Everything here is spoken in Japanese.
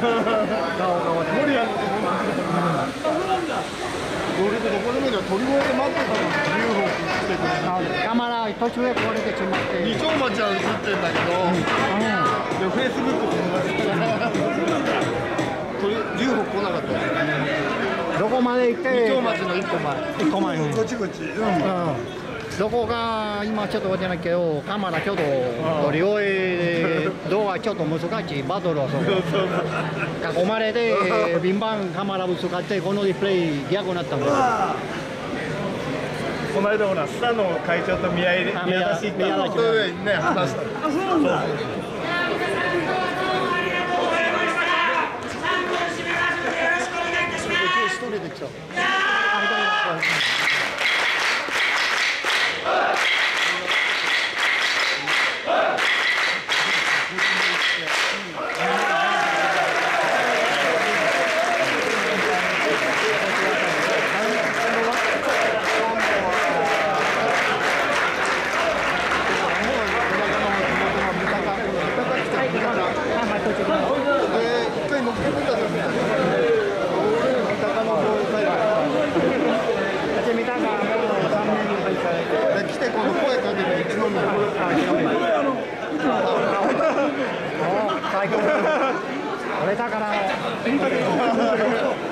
どこでもいいから鳥越で待ってたのにUFO来てくれた。 カメラ途中で壊れてしまって。 二丁町は映ってんだけど、でフェイスブック友達UFO 来なかったです。 どこまで行って？ 二丁町の一個前。 一個前。 こっちこっち。 どこが今ちょっと覚えてないけど、カメラちょっと鳥越で動画ちょっと難しいバトルを囲まれてビンバンカメラぶつかってこのディスプレイ逆になったんです。 この間ほらスタの会長と宮出し行ったのね話した。あ、そうなんだ。一人で来た。 これだから。